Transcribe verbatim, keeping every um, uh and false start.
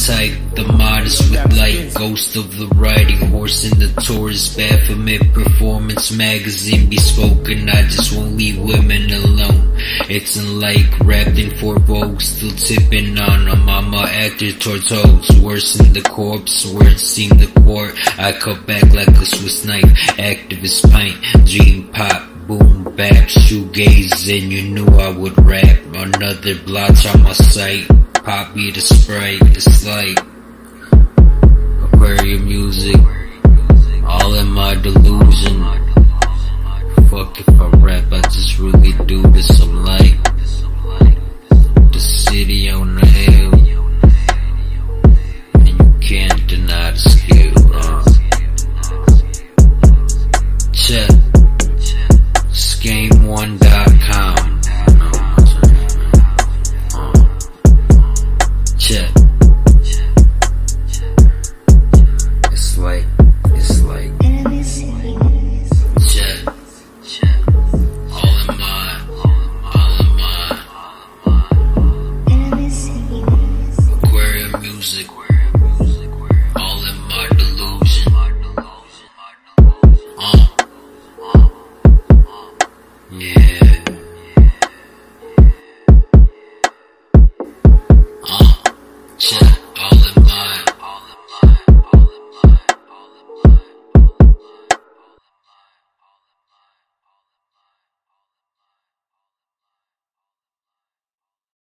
type, the modest with light, ghost of the riding horse in the Taurus, Baphomet performance magazine bespoken. I just won't leave women alone. It's unlike wrapped in four Vogue, still tipping on a mama actor towards hoes. Worse than the corpse, words seem to court. I cut back like a Swiss knife, activist pint, dream pop, boom bap, shoegaze, and you knew I would rap. Another blotch on my sight, poppy the Sprite, it's like aquarium music, all in my delusion. Fuck if I rap, I just really do this. I'm like the city on the hill, and you can't deny the skill. uh. Check Game one dot com. Check.